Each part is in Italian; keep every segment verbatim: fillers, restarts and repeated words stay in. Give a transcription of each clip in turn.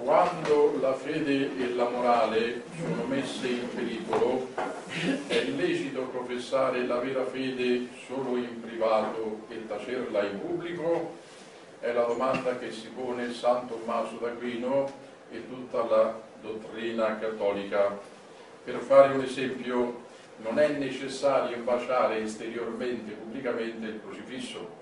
quando la fede e la morale sono messe in pericolo, è lecito professare la vera fede solo in privato e tacerla in pubblico? È la domanda che si pone San Tommaso d'Aquino e tutta la dottrina cattolica. Per fare un esempio, non è necessario baciare esteriormente, pubblicamente, il crocifisso.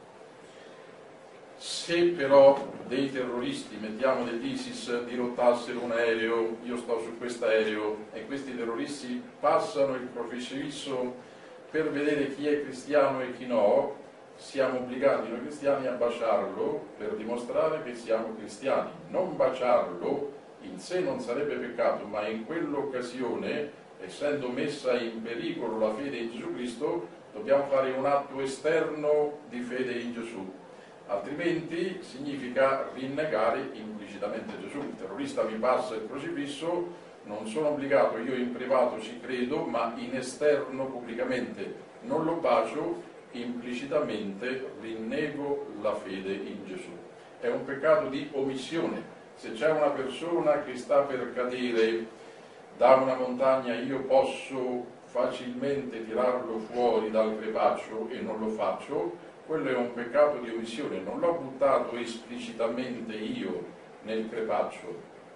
Se però dei terroristi, mettiamo dell'ISIS, dirottassero un aereo, io sto su questo aereo, e questi terroristi passano il crocifisso per vedere chi è cristiano e chi no, siamo obbligati noi cristiani a baciarlo per dimostrare che siamo cristiani. Non baciarlo in sé non sarebbe peccato, ma in quell'occasione, essendo messa in pericolo la fede in Gesù Cristo, dobbiamo fare un atto esterno di fede in Gesù. Altrimenti significa rinnegare implicitamente Gesù. Il terrorista mi passa il crocifisso, non sono obbligato, io in privato ci credo, ma in esterno pubblicamente non lo bacio, implicitamente rinnego la fede in Gesù. È un peccato di omissione. Se c'è una persona che sta per cadere da una montagna, io posso facilmente tirarlo fuori dal crepaccio e non lo faccio, quello è un peccato di omissione. Non l'ho buttato esplicitamente io nel crepaccio,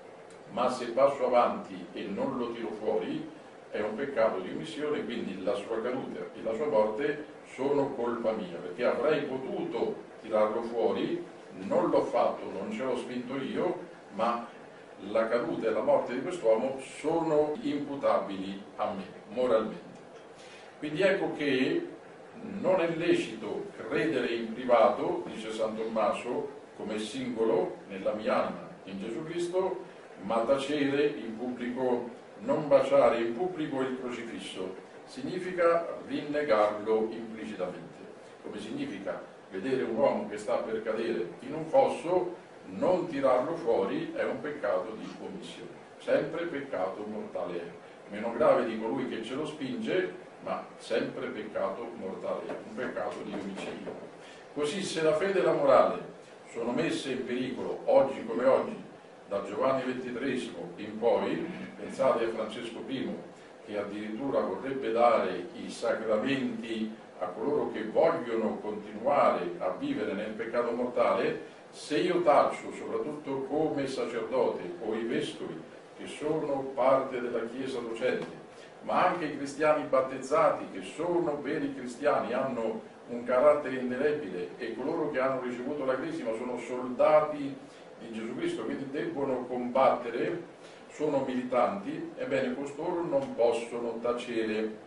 ma se passo avanti e non lo tiro fuori è un peccato di omissione, quindi la sua caduta e la sua morte sono colpa mia, perché avrei potuto tirarlo fuori, non l'ho fatto, non ce l'ho spinto io, ma la caduta e la morte di quest'uomo sono imputabili a me, moralmente. Quindi ecco che non è lecito credere in privato, dice San Tommaso, come singolo nella mia anima in Gesù Cristo, ma tacere in pubblico, non baciare in pubblico il crocifisso, significa rinnegarlo implicitamente. Come significa vedere un uomo che sta per cadere in un fosso, non tirarlo fuori è un peccato di omissione. Sempre peccato mortale è. Meno grave di colui che ce lo spinge, ma sempre peccato mortale, un peccato di omicidio. Così se la fede e la morale sono messe in pericolo oggi come oggi, da Giovanni ventitresimo in poi, pensate a Francesco primo, che addirittura vorrebbe dare i sacramenti a coloro che vogliono continuare a vivere nel peccato mortale. Se io taccio, soprattutto come sacerdote o i vescovi, che sono parte della Chiesa docente, ma anche i cristiani battezzati, che sono veri cristiani, hanno un carattere indelebile, e coloro che hanno ricevuto la Crisma sono soldati di Gesù Cristo, quindi debbono combattere, sono militanti, ebbene costoro non possono tacere.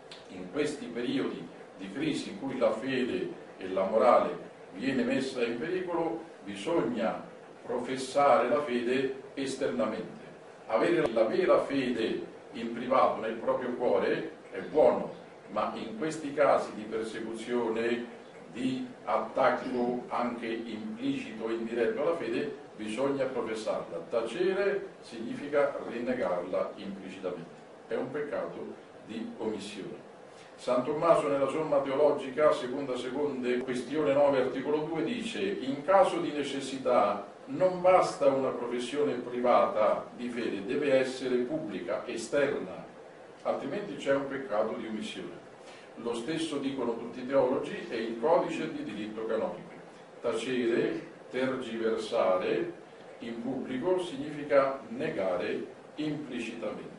In questi periodi di crisi in cui la fede e la morale viene messa in pericolo, bisogna professare la fede esternamente. Avere la vera fede in privato nel proprio cuore è buono, ma in questi casi di persecuzione, di attacco anche implicito e indiretto alla fede, bisogna professarla. Tacere significa rinnegarla implicitamente. È un peccato di omissione. San Tommaso nella Somma Teologica, seconda seconde, questione nove, articolo due, dice: in caso di necessità non basta una professione privata di fede, deve essere pubblica, esterna, altrimenti c'è un peccato di omissione. Lo stesso dicono tutti i teologi e il codice di diritto canonico. Tacere, tergiversare in pubblico significa negare implicitamente.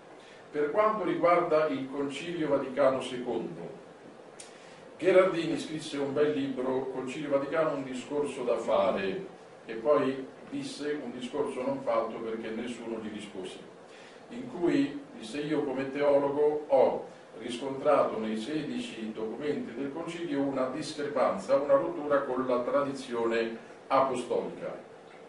Per quanto riguarda il Concilio Vaticano secondo, Gherardini scrisse un bel libro, Concilio Vaticano, un discorso da fare, e poi disse un discorso non fatto perché nessuno gli rispose, in cui disse: io come teologo ho riscontrato nei sedici documenti del Concilio una discrepanza, una rottura con la tradizione apostolica.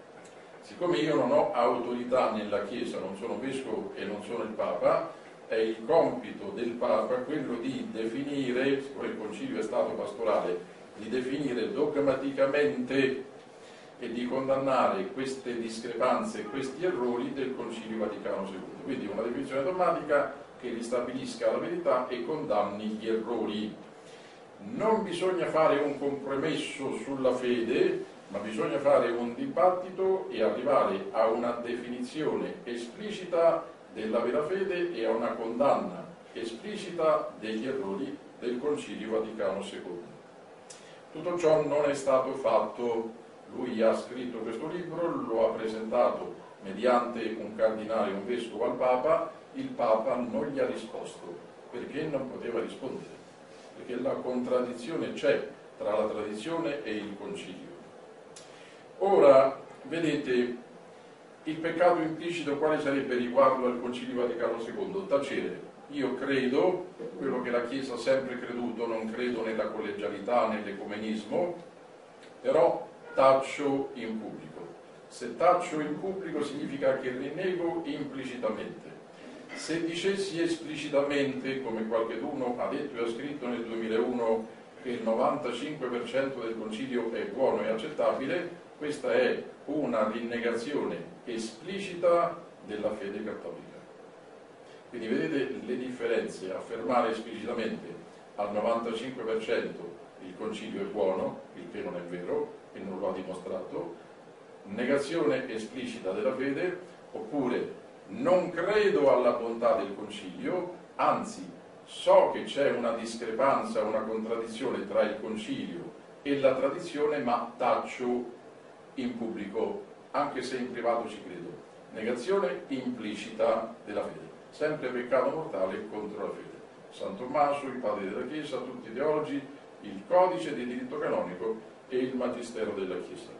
Siccome io non ho autorità nella Chiesa, non sono vescovo e non sono il Papa, è il compito del Papa quello di definire, siccome il Concilio è stato pastorale, di definire dogmaticamente e di condannare queste discrepanze, questi errori del Concilio Vaticano secondo. Quindi una definizione dogmatica che ristabilisca la verità e condanni gli errori. Non bisogna fare un compromesso sulla fede, ma bisogna fare un dibattito e arrivare a una definizione esplicita della vera fede e a una condanna esplicita degli errori del Concilio Vaticano secondo. Tutto ciò non è stato fatto. Lui ha scritto questo libro, lo ha presentato mediante un cardinale, un vescovo al Papa. Il Papa non gli ha risposto, perché non poteva rispondere, perché la contraddizione c'è tra la tradizione e il Concilio. Ora, vedete, il peccato implicito quale sarebbe riguardo al Concilio Vaticano secondo? Tacere. Io credo, quello che la Chiesa ha sempre creduto, non credo nella collegialità, nell'ecumenismo, però taccio in pubblico. Se taccio in pubblico significa che rinego implicitamente. Se dicessi esplicitamente, come qualcuno ha detto e ha scritto nel duemilauno, che il novantacinque per cento del Concilio è buono e accettabile, questa è una rinnegazione esplicita della fede cattolica. Quindi vedete le differenze. Affermare esplicitamente al novantacinque per cento il Concilio è buono, il che non è vero e non lo ha dimostrato, negazione esplicita della fede, oppure non credo alla bontà del Concilio, anzi so che c'è una discrepanza, una contraddizione tra il Concilio e la tradizione, ma taccio in pubblico, anche se in privato ci credo. Negazione implicita della fede, sempre peccato mortale contro la fede. San Tommaso, i padri della Chiesa, tutti i teologi, il codice di diritto canonico e il magistero della Chiesa.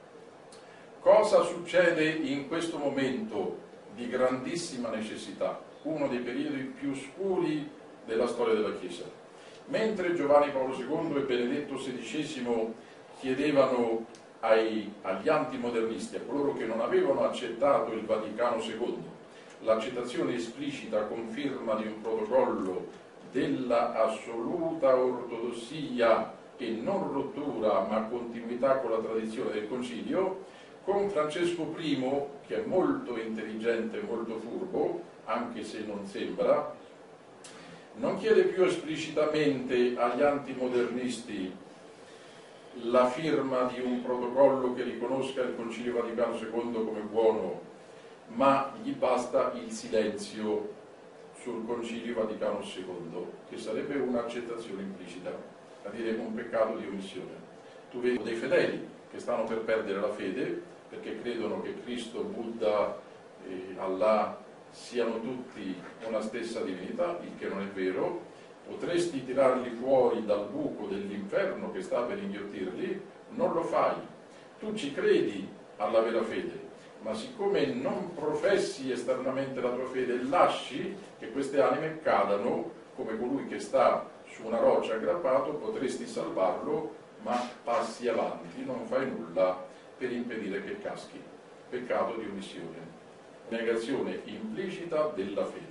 Cosa succede in questo momento di grandissima necessità, uno dei periodi più scuri della storia della Chiesa? Mentre Giovanni Paolo secondo e Benedetto sedicesimo chiedevano ai, agli antimodernisti, a coloro che non avevano accettato il Vaticano secondo, l'accettazione esplicita, conferma di un protocollo della assoluta ortodossia e non rottura ma continuità con la tradizione del Concilio, con Francesco primo, che è molto intelligente e molto furbo, anche se non sembra, non chiede più esplicitamente agli antimodernisti la firma di un protocollo che riconosca il Concilio Vaticano secondo come buono, ma gli basta il silenzio sul Concilio Vaticano secondo, che sarebbe un'accettazione implicita, a dire un peccato di omissione. Tu vedi dei fedeli che stanno per perdere la fede perché credono che Cristo, Buddha e Allah siano tutti una stessa divinità, il che non è vero. Potresti tirarli fuori dal buco dell'inferno che sta per inghiottirli, non lo fai. Tu ci credi alla vera fede, ma siccome non professi esternamente la tua fede, lasci che queste anime cadano come colui che sta su una roccia aggrappato, potresti salvarlo, ma passi avanti, non fai nulla per impedire che caschi. Peccato di omissione, negazione implicita della fede.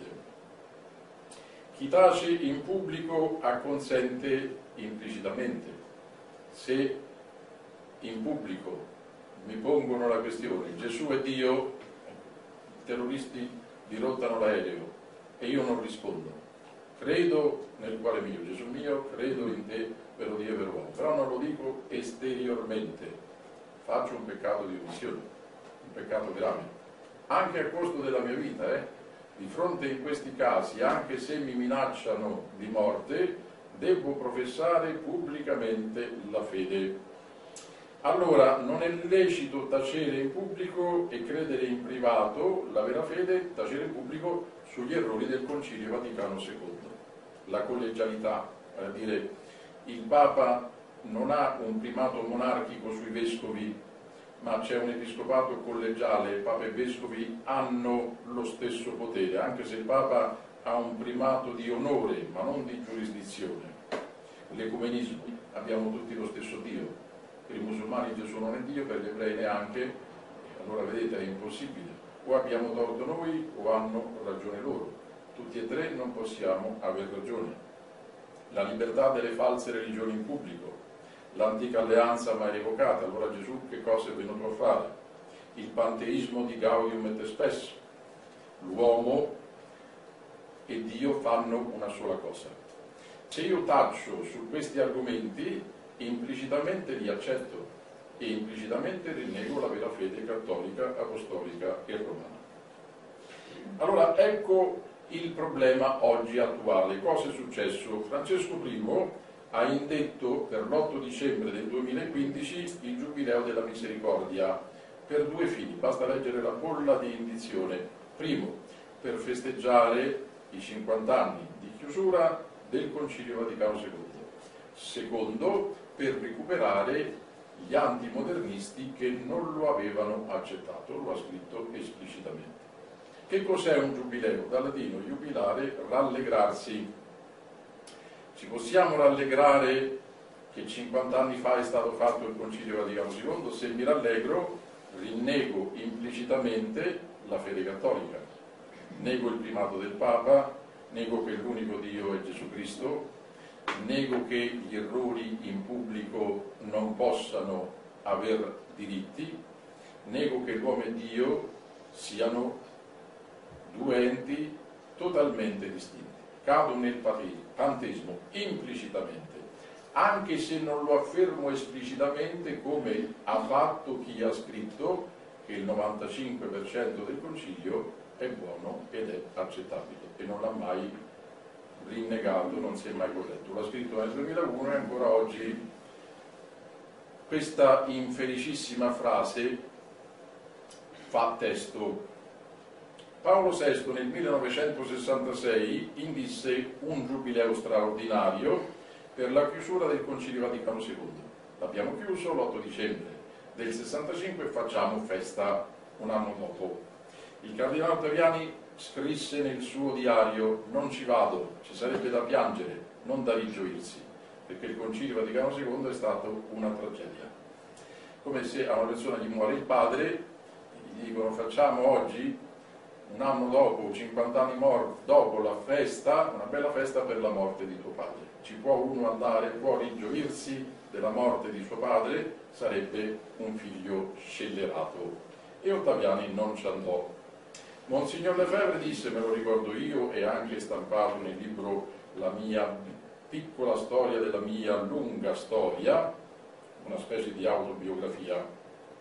Chi tace in pubblico acconsente implicitamente. Se in pubblico mi pongono la questione Gesù è Dio, i terroristi dirottano l'aereo e io non rispondo. Credo nel cuore mio, Gesù mio, credo in te, vero Dio e vero uomo, però non lo dico esteriormente. Faccio un peccato di omissione, un peccato grave, anche a costo della mia vita, eh? Di fronte in questi casi, anche se mi minacciano di morte, devo professare pubblicamente la fede. Allora, non è lecito tacere in pubblico e credere in privato la vera fede, tacere in pubblico sugli errori del Concilio Vaticano secondo. La collegialità, a dire, il Papa non ha un primato monarchico sui vescovi, ma c'è un episcopato collegiale, il Papa e i vescovi hanno lo stesso potere, anche se il Papa ha un primato di onore, ma non di giurisdizione. L'ecumenismo, abbiamo tutti lo stesso Dio, per i musulmani Gesù non è Dio, per gli ebrei neanche, allora vedete è impossibile, o abbiamo torto noi o hanno ragione loro, tutti e tre non possiamo aver ragione. La libertà delle false religioni in pubblico, l'antica alleanza mai revocata, allora Gesù che cosa è venuto a fare? Il panteismo di Gaudium et Spes, l'uomo e Dio fanno una sola cosa. Se io taccio su questi argomenti, implicitamente li accetto, e implicitamente rinnego la vera fede cattolica, apostolica e romana. Allora ecco il problema oggi attuale. Cosa è successo? Francesco primo ha indetto per l'otto dicembre del duemilaquindici il Giubileo della Misericordia per due fini, basta leggere la bolla di indizione. Primo, per festeggiare i cinquanta anni di chiusura del Concilio Vaticano secondo. Secondo, per recuperare gli antimodernisti che non lo avevano accettato, lo ha scritto esplicitamente. Che cos'è un giubileo? Dal latino jubilare, rallegrarsi. Ci possiamo rallegrare che cinquanta anni fa è stato fatto il Concilio Vaticano secondo? Se mi rallegro, rinnego implicitamente la fede cattolica, nego il primato del Papa, nego che l'unico Dio è Gesù Cristo, nego che gli errori in pubblico non possano aver diritti, nego che l'uomo e Dio siano due enti totalmente distinti. Cado nel panteismo implicitamente, anche se non lo affermo esplicitamente, come ha fatto chi ha scritto che il novantacinque per cento del Concilio è buono ed è accettabile e non l'ha mai rinnegato, non si è mai corretto. L'ha scritto nel duemilauno e ancora oggi questa infelicissima frase fa testo. Paolo sesto nel millenovecentosessantasei indisse un giubileo straordinario per la chiusura del Concilio Vaticano secondo. L'abbiamo chiuso l'otto dicembre del sessantacinque e facciamo festa un anno dopo. Il cardinale Ottaviani scrisse nel suo diario: non ci vado, ci sarebbe da piangere, non da rigioirsi, perché il Concilio Vaticano secondo è stato una tragedia. Come se a una persona gli muore il padre, gli dicono facciamo oggi, un anno dopo, cinquanta anni dopo la festa, una bella festa per la morte di tuo padre. Ci può uno andare, può rigioirsi della morte di suo padre? Sarebbe un figlio scellerato. E Ottaviani non ci andò. Monsignor Lefebvre disse, me lo ricordo io, e anche stampato nel libro La mia piccola storia della mia lunga storia, una specie di autobiografia.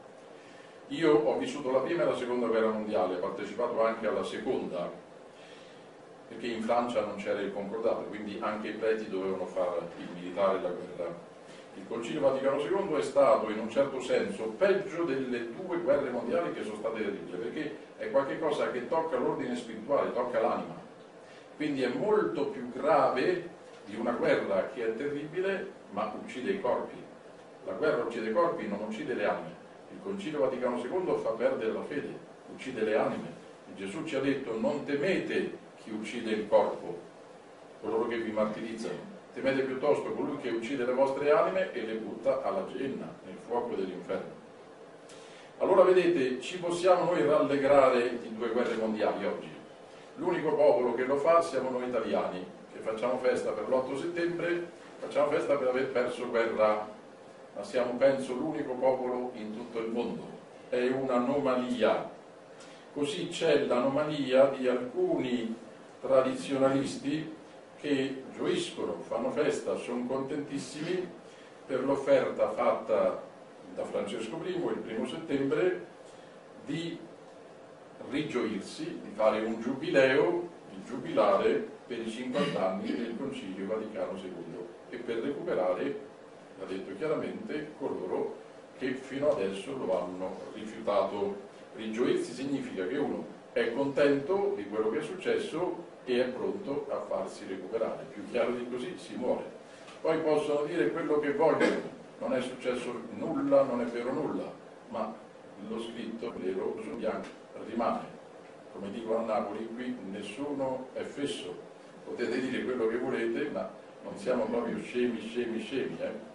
Io ho vissuto la prima e la seconda guerra mondiale, ho partecipato anche alla seconda, perché in Francia non c'era il concordato, quindi anche i preti dovevano fare il militare e la guerra. Il Concilio Vaticano secondo è stato in un certo senso peggio delle due guerre mondiali che sono state terribili, perché è qualcosa che tocca l'ordine spirituale, tocca l'anima. Quindi è molto più grave di una guerra che è terribile ma uccide i corpi. La guerra uccide i corpi, non uccide le anime. Il Concilio Vaticano secondo fa perdere la fede, uccide le anime. E Gesù ci ha detto: non temete chi uccide il corpo, coloro che vi martirizzano, temete piuttosto colui che uccide le vostre anime e le butta alla genna, nel fuoco dell'inferno. Allora vedete, ci possiamo noi rallegrare di due guerre mondiali oggi. L'unico popolo che lo fa siamo noi italiani, che facciamo festa per l'otto settembre, facciamo festa per aver perso guerra, ma siamo, penso, l'unico popolo in tutto il mondo. È un'anomalia. Così c'è l'anomalia di alcuni tradizionalisti che gioiscono, fanno festa, sono contentissimi per l'offerta fatta da Francesco primo il primo settembre di rigioirsi, di fare un giubileo, di giubilare per i cinquanta anni del Concilio Vaticano secondo e per recuperare, l'ha detto chiaramente, coloro che fino adesso lo hanno rifiutato. Rigioirsi significa che uno è contento di quello che è successo e è pronto a farsi recuperare. Più chiaro di così si muore. Poi possono dire quello che vogliono, non è successo nulla, non è vero nulla, ma lo scritto nero su bianco rimane. Come dicono a Napoli, qui nessuno è fesso. Potete dire quello che volete, ma non siamo proprio scemi, scemi, scemi. Eh?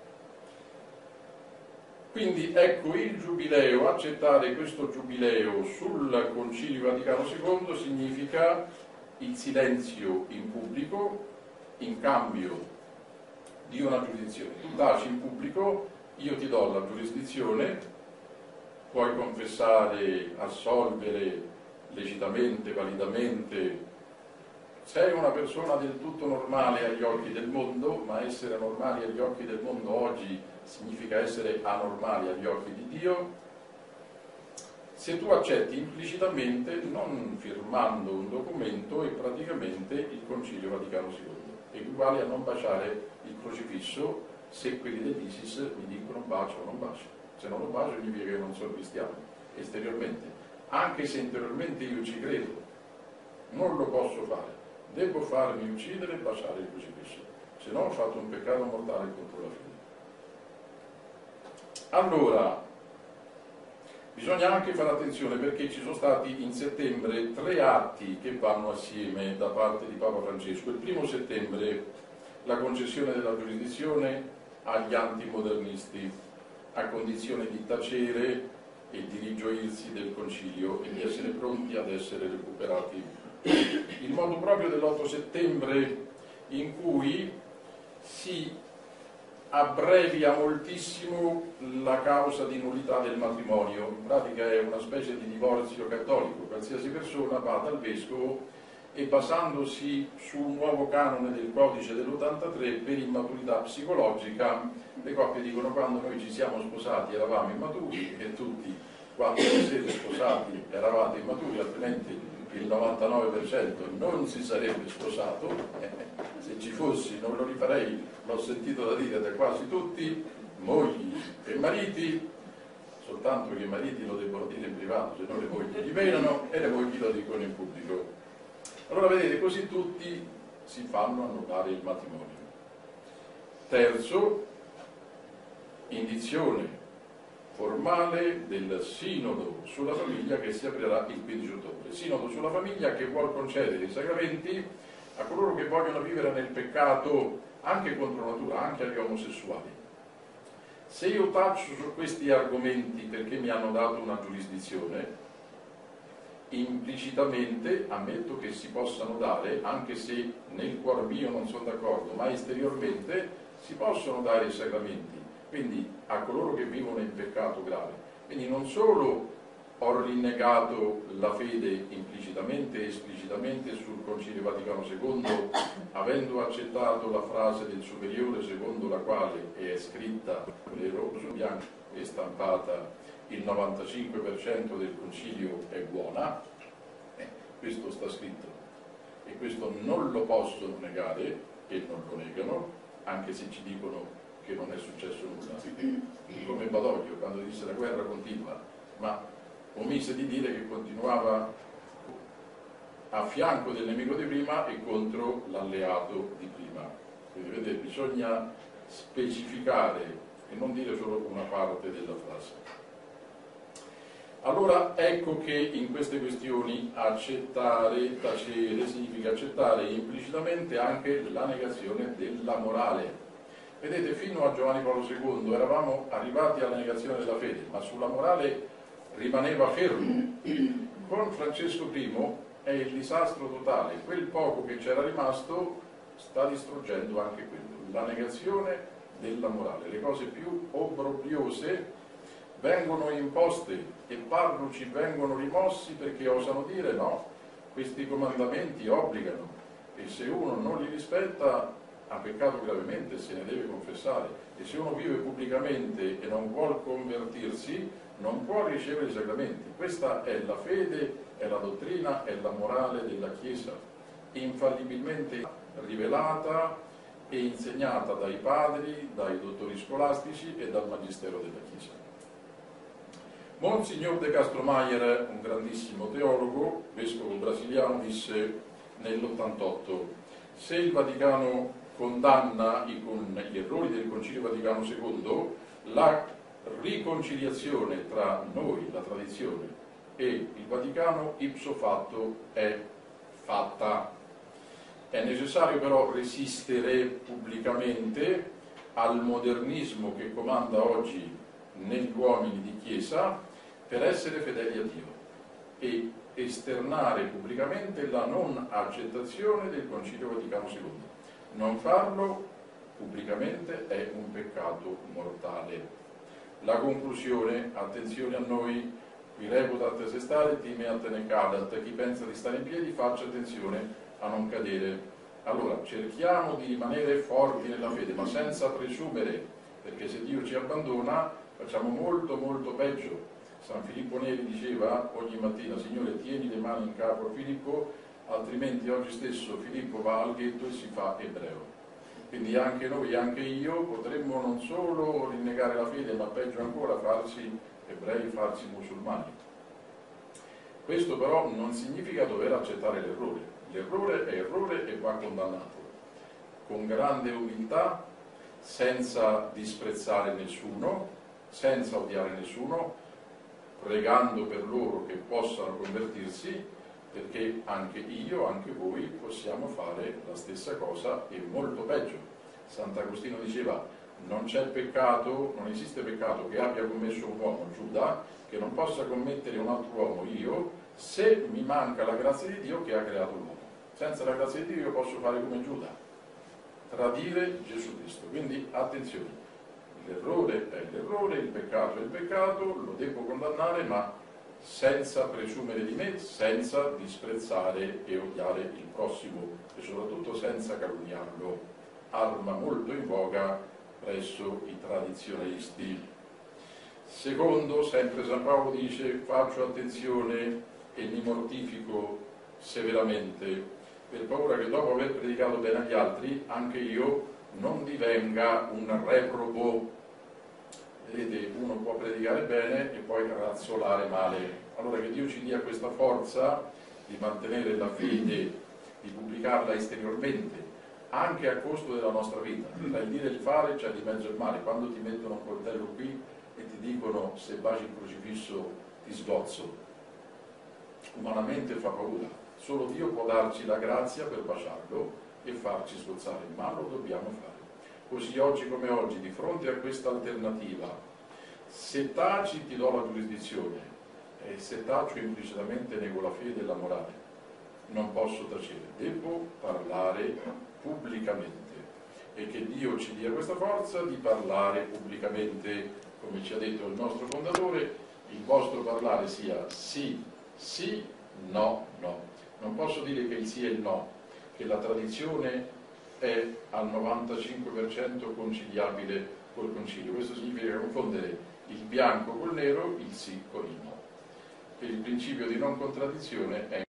Quindi ecco, il giubileo, accettare questo giubileo sul Concilio Vaticano secondo significa il silenzio in pubblico in cambio di una giurisdizione. Tu taci in pubblico, io ti do la giurisdizione, puoi confessare, assolvere lecitamente, validamente, sei una persona del tutto normale agli occhi del mondo, ma essere normali agli occhi del mondo oggi significa essere anormali agli occhi di Dio, se tu accetti implicitamente, non firmando un documento, e praticamente il Concilio Vaticano secondo, equivale a non baciare il crocifisso se quelli dell'ISIS mi dicono bacio o non bacio. Se non lo bacio significa che non sono cristiano, esteriormente. Anche se interiormente io ci credo, non lo posso fare. Devo farmi uccidere e baciare il crocifisso, se no ho fatto un peccato mortale contro la fede. Allora, bisogna anche fare attenzione perché ci sono stati in settembre tre atti che vanno assieme da parte di Papa Francesco. Il primo settembre la concessione della giurisdizione agli antimodernisti, a condizione di tacere e di rigioirsi del Concilio e di essere pronti ad essere recuperati. Il modo proprio dell'otto settembre in cui si abbrevia moltissimo la causa di nullità del matrimonio, in pratica è una specie di divorzio cattolico, qualsiasi persona va dal vescovo e basandosi su un nuovo canone del codice dell'ottantatré per immaturità psicologica, le coppie dicono quando noi ci siamo sposati eravamo immaturi e tutti quando vi siete sposati eravate immaturi, altrimenti il novantanove per cento non si sarebbe sposato, eh, se ci fossi non lo rifarei, l'ho sentito da dire da quasi tutti, mogli e mariti, soltanto che i mariti lo debbono dire in privato, se no le mogli gli menano e le mogli lo dicono in pubblico. Allora vedete, così tutti si fanno annullare il matrimonio. Terzo, indizione formale del Sinodo sulla famiglia che si aprirà il quindici ottobre. Sinodo sulla famiglia che vuol concedere i sacramenti a coloro che vogliono vivere nel peccato anche contro natura, anche agli omosessuali. Se io taccio su questi argomenti perché mi hanno dato una giurisdizione, implicitamente ammetto che si possano dare, anche se nel cuor mio non sono d'accordo, ma esteriormente si possono dare i sacramenti, quindi a coloro che vivono in peccato grave. Quindi non solo ho rinnegato la fede implicitamente e esplicitamente sul Concilio Vaticano secondo, avendo accettato la frase del Superiore secondo la quale è scritta nero su bianco e stampata il novantacinque per cento del Concilio è buona, eh, questo sta scritto e questo non lo possono negare e non lo negano, anche se ci dicono che non è successo nulla, come Badoglio quando disse la guerra continua, ma omise di dire che continuava a fianco del nemico di prima e contro l'alleato di prima. Quindi vedete, bisogna specificare e non dire solo una parte della frase. Allora ecco che in queste questioni accettare, tacere, significa accettare implicitamente anche la negazione della morale. Vedete, fino a Giovanni Paolo secondo eravamo arrivati alla negazione della fede, ma sulla morale rimaneva fermo. Con Francesco primo è il disastro totale, quel poco che c'era rimasto sta distruggendo anche quello, la negazione della morale. Le cose più obbrobriose vengono imposte e parroci vengono rimossi perché osano dire no, questi comandamenti obbligano e se uno non li rispetta ha peccato gravemente, se ne deve confessare, e se uno vive pubblicamente e non vuol convertirsi non può ricevere i sacramenti. Questa è la fede, è la dottrina, è la morale della Chiesa, infallibilmente rivelata e insegnata dai padri, dai dottori scolastici e dal magistero della Chiesa. Monsignor de Castromayer, un grandissimo teologo, vescovo brasiliano, disse nell'ottantotto: se il Vaticano condanna i, con gli errori del Concilio Vaticano secondo, la riconciliazione tra noi, la tradizione, e il Vaticano ipso fatto è fatta. È necessario però resistere pubblicamente al modernismo che comanda oggi negli uomini di Chiesa per essere fedeli a Dio e esternare pubblicamente la non accettazione del Concilio Vaticano secondo. Non farlo pubblicamente è un peccato mortale. La conclusione, attenzione a noi, qui reputat se stare, time atene cadat, chi pensa di stare in piedi faccia attenzione a non cadere. Allora, cerchiamo di rimanere forti nella fede, ma senza presumere, perché se Dio ci abbandona facciamo molto molto peggio. San Filippo Neri diceva ogni mattina: Signore, tieni le mani in capo a Filippo, altrimenti oggi stesso Filippo va al ghetto e si fa ebreo. Quindi anche noi, anche io, potremmo non solo rinnegare la fede, ma peggio ancora farsi ebrei, farsi musulmani. Questo però non significa dover accettare l'errore. L'errore è errore e va condannato, con grande umiltà, senza disprezzare nessuno, senza odiare nessuno, pregando per loro che possano convertirsi, perché anche io, anche voi possiamo fare la stessa cosa e molto peggio. Sant'Agostino diceva: non c'è peccato, non esiste peccato che abbia commesso un uomo, Giuda, che non possa commettere un altro uomo, io, se mi manca la grazia di Dio che ha creato l'uomo. Senza la grazia di Dio io posso fare come Giuda, tradire Gesù Cristo. Quindi attenzione, l'errore è l'errore, il peccato è il peccato, lo devo condannare, ma senza presumere di me, senza disprezzare e odiare il prossimo e soprattutto senza calunniarlo, arma molto in voga presso i tradizionalisti. Secondo, sempre San Paolo dice: faccio attenzione e mi mortifico severamente, per paura che dopo aver predicato bene agli altri, anche io non divenga un reprobo. Vedete, uno può predicare bene e poi razzolare male. Allora che Dio ci dia questa forza di mantenere la fede, di pubblicarla esteriormente, anche a costo della nostra vita. Tra il dire e il fare c'è di mezzo il male. Quando ti mettono un coltello qui e ti dicono: se baci il crocifisso ti sgozzo, umanamente fa paura. Solo Dio può darci la grazia per baciarlo e farci sgozzare, ma lo dobbiamo fare. Così oggi come oggi, di fronte a questa alternativa, se taci ti do la giurisdizione e se taccio implicitamente nego la fede e la morale, non posso tacere, devo parlare pubblicamente, e che Dio ci dia questa forza di parlare pubblicamente, come ci ha detto il nostro fondatore: il vostro parlare sia sì, sì, no, no. Non posso dire che il sì e il no, che la tradizione è al novantacinque per cento conciliabile col concilio. Questo significa confondere il bianco col nero, il sì con il no. Per il principio di non contraddizione è